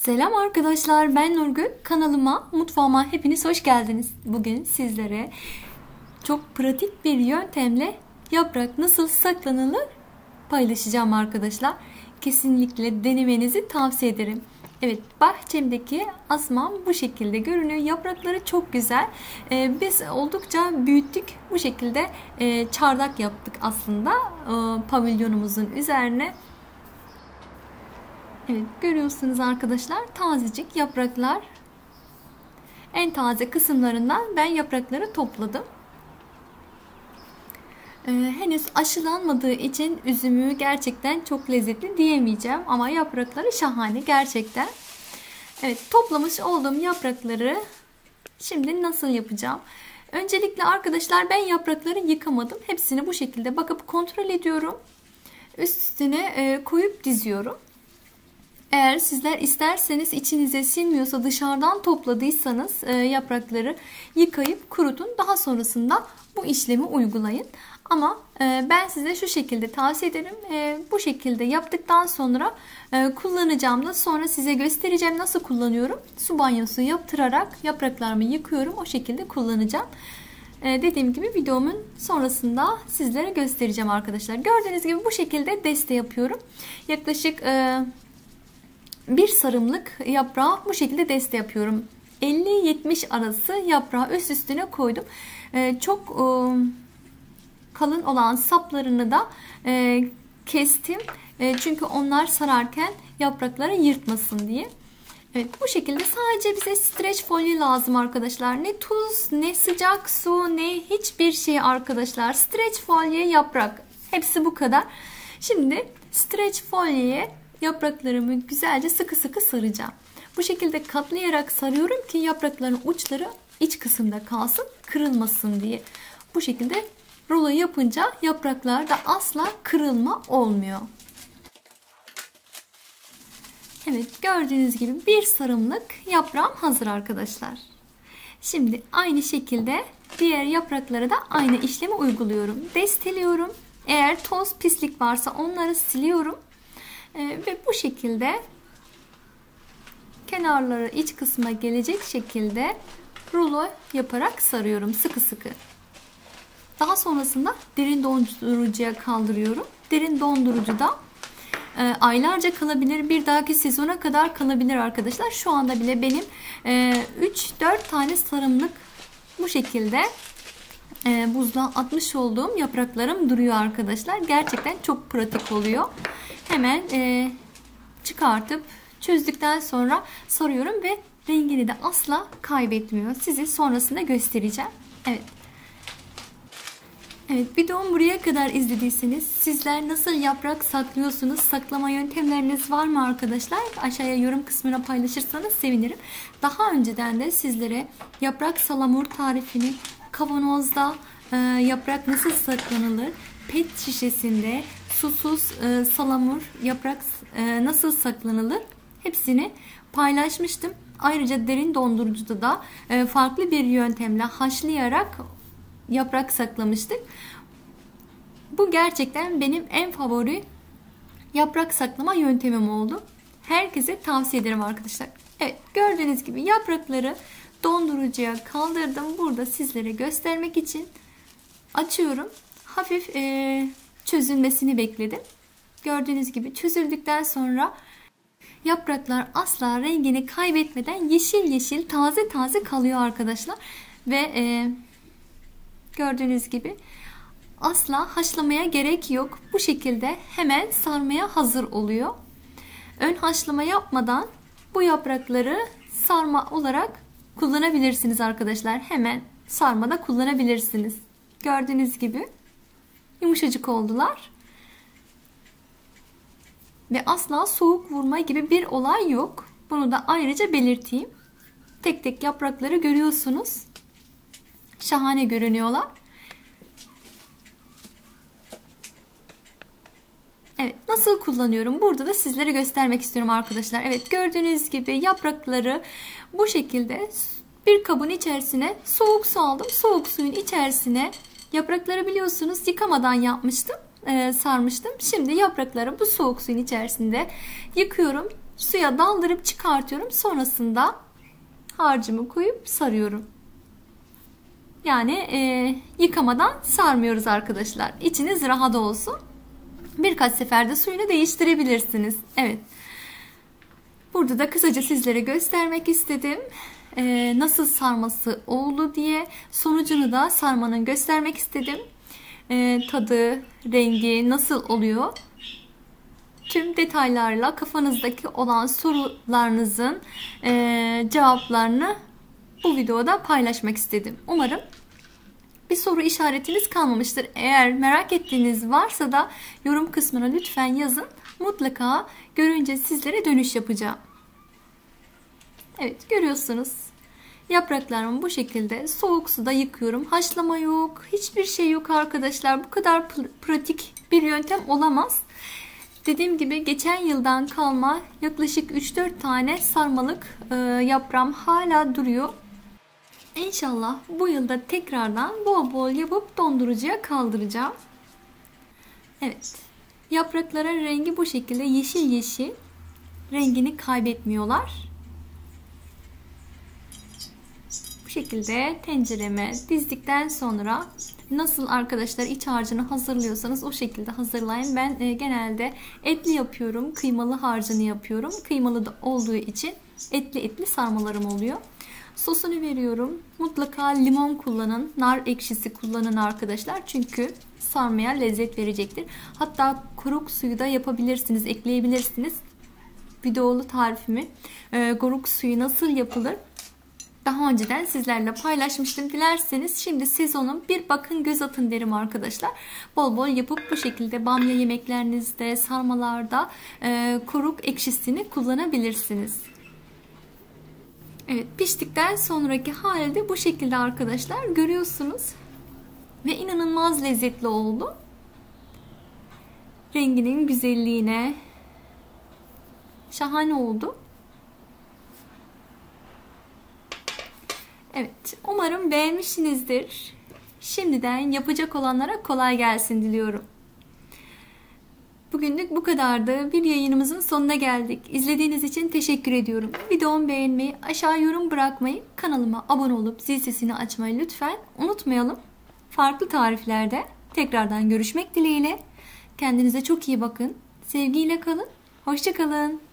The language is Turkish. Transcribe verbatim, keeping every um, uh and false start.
Selam arkadaşlar, ben Nurgül. Kanalıma, mutfağıma hepiniz hoş geldiniz. Bugün sizlere çok pratik bir yöntemle yaprak nasıl saklanılır paylaşacağım arkadaşlar. Kesinlikle denemenizi tavsiye ederim. Evet, bahçemdeki asmam bu şekilde görünüyor. Yaprakları çok güzel. Ee, biz oldukça büyüttük. Bu şekilde e, çardak yaptık aslında e, pavilyonumuzun üzerine. Evet, görüyorsunuz arkadaşlar, tazecik yapraklar. En taze kısımlarından ben yaprakları topladım. Ee, henüz aşılanmadığı için üzümü gerçekten çok lezzetli diyemeyeceğim ama yaprakları şahane gerçekten. Evet, toplamış olduğum yaprakları şimdi nasıl yapacağım? Öncelikle arkadaşlar, ben yaprakları yıkamadım. Hepsini bu şekilde bakıp kontrol ediyorum. Üst üstüne koyup diziyorum. Eğer sizler isterseniz, içinize sinmiyorsa, dışarıdan topladıysanız e, yaprakları yıkayıp kurutun. Daha sonrasında bu işlemi uygulayın. Ama e, ben size şu şekilde tavsiye ederim. E, bu şekilde yaptıktan sonra e, kullanacağım da sonra size göstereceğim nasıl kullanıyorum. Su banyosu yaptırarak yapraklarımı yıkıyorum. O şekilde kullanacağım. E, dediğim gibi videomun sonrasında sizlere göstereceğim arkadaşlar. Gördüğünüz gibi bu şekilde deste yapıyorum. Yaklaşık... E, Bir sarımlık yaprağı bu şekilde deste yapıyorum. elli yetmiş arası yaprağı üst üstüne koydum. Ee, çok e, kalın olan saplarını da e, kestim. E, çünkü onlar sararken yaprakları yırtmasın diye. Evet, bu şekilde sadece bize streç folyo lazım arkadaşlar. Ne tuz, ne sıcak su, ne hiçbir şey arkadaşlar. Streç folyo, yaprak. Hepsi bu kadar. Şimdi streç folyoya yapraklarımı güzelce sıkı sıkı saracağım. Bu şekilde katlayarak sarıyorum ki yaprakların uçları iç kısımda kalsın, kırılmasın diye. Bu şekilde rulo yapınca yapraklarda asla kırılma olmuyor. Evet, gördüğünüz gibi bir sarımlık yaprağım hazır arkadaşlar. Şimdi aynı şekilde diğer yapraklara da aynı işlemi uyguluyorum. Desteliyorum. Eğer toz, pislik varsa onları siliyorum. Ve bu şekilde kenarları iç kısma gelecek şekilde rulo yaparak sarıyorum sıkı sıkı. Daha sonrasında derin dondurucuya kaldırıyorum. Derin dondurucuda e, aylarca kalabilir. Bir dahaki sezona kadar kalabilir arkadaşlar. Şu anda bile benim e, üç dört tane sarımlık bu şekilde e, buzluğa atmış olduğum yapraklarım duruyor arkadaşlar. Gerçekten çok pratik oluyor. Hemen e, çıkartıp çözdükten sonra sarıyorum ve rengini de asla kaybetmiyor. Size sonrasında göstereceğim. Evet. Evet, videomu buraya kadar izlediyseniz sizler nasıl yaprak saklıyorsunuz? Saklama yöntemleriniz var mı arkadaşlar? Aşağıya yorum kısmına paylaşırsanız sevinirim. Daha önceden de sizlere yaprak salamur tarifini, kavanozda e, yaprak nasıl saklanılır, pet şişesinde susuz e, salamur yaprak e, nasıl saklanılır hepsini paylaşmıştım. Ayrıca derin dondurucuda da e, farklı bir yöntemle haşlayarak yaprak saklamıştık. Bu gerçekten benim en favori yaprak saklama yöntemim oldu. Herkese tavsiye ederim arkadaşlar. Evet, gördüğünüz gibi yaprakları dondurucuya kaldırdım. Burada sizlere göstermek için açıyorum. Hafif e, çözülmesini bekledim. Gördüğünüz gibi çözüldükten sonra yapraklar asla rengini kaybetmeden yeşil yeşil taze taze kalıyor arkadaşlar. Ve e, gördüğünüz gibi asla haşlamaya gerek yok. Bu şekilde hemen sarmaya hazır oluyor. Ön haşlama yapmadan bu yaprakları sarma olarak kullanabilirsiniz arkadaşlar. Hemen sarmada kullanabilirsiniz. Gördüğünüz gibi yumuşacık oldular. Ve asla soğuk vurma gibi bir olay yok. Bunu da ayrıca belirteyim. Tek tek yaprakları görüyorsunuz. Şahane görünüyorlar. Evet, nasıl kullanıyorum? Burada da sizlere göstermek istiyorum arkadaşlar. Evet, gördüğünüz gibi yaprakları bu şekilde bir kabın içerisine soğuk su aldım. Soğuk suyun içerisine yaprakları biliyorsunuz yıkamadan yapmıştım. E, sarmıştım. Şimdi yaprakları bu soğuk suyun içerisinde yıkıyorum. suya daldırıp çıkartıyorum. Sonrasında harcımı koyup sarıyorum. Yani e, yıkamadan sarmıyoruz arkadaşlar. İçiniz rahat olsun. Birkaç seferde suyunu değiştirebilirsiniz. Evet. Burada da kısaca sizlere göstermek istedim. Ee, nasıl sarması oldu diye. Sonucunu da sarmanın göstermek istedim. Ee, tadı, rengi nasıl oluyor? Tüm detaylarla kafanızdaki olan sorularınızın e, cevaplarını bu videoda paylaşmak istedim. Umarım bir soru işaretiniz kalmamıştır. Eğer merak ettiğiniz varsa da yorum kısmına lütfen yazın. Mutlaka görünce sizlere dönüş yapacağım. Evet, görüyorsunuz. Yapraklarımı bu şekilde soğuk suda yıkıyorum. Haşlama yok. Hiçbir şey yok arkadaşlar. Bu kadar pratik bir yöntem olamaz. Dediğim gibi geçen yıldan kalma yaklaşık üç dört tane sarmalık e, yaprağım hala duruyor. İnşallah bu yılda tekrardan bol bol yapıp dondurucuya kaldıracağım. Evet. Yaprakların rengi bu şekilde yeşil yeşil. Rengini kaybetmiyorlar. Bu şekilde tencereme dizdikten sonra nasıl arkadaşlar iç harcını hazırlıyorsanız o şekilde hazırlayın. Ben e, genelde etli yapıyorum. Kıymalı harcını yapıyorum. Kıymalı da olduğu için etli etli sarmalarım oluyor. Sosunu veriyorum. Mutlaka limon kullanın. Nar ekşisi kullanın arkadaşlar. Çünkü sarmaya lezzet verecektir. Hatta goruk suyu da yapabilirsiniz. Ekleyebilirsiniz. Videolu tarifimi e, goruk suyu nasıl yapılır? Daha önceden sizlerle paylaşmıştım. Dilerseniz şimdi sezonun bir bakın göz atın derim arkadaşlar. Bol bol yapıp bu şekilde bamya yemeklerinizde, sarmalarda e, goruk ekşisini kullanabilirsiniz. Evet, piştikten sonraki hali de bu şekilde arkadaşlar. Görüyorsunuz. Ve inanılmaz lezzetli oldu. Renginin güzelliğine şahane oldu. Evet, umarım beğenmişsinizdir. Şimdiden yapacak olanlara kolay gelsin diliyorum. Bugünlük bu kadardı. Bir yayınımızın sonuna geldik. İzlediğiniz için teşekkür ediyorum. Videomu beğenmeyi, aşağı yorum bırakmayı, kanalıma abone olup zil sesini açmayı lütfen unutmayalım. Farklı tariflerde tekrardan görüşmek dileğiyle. Kendinize çok iyi bakın. Sevgiyle kalın. Hoşça kalın.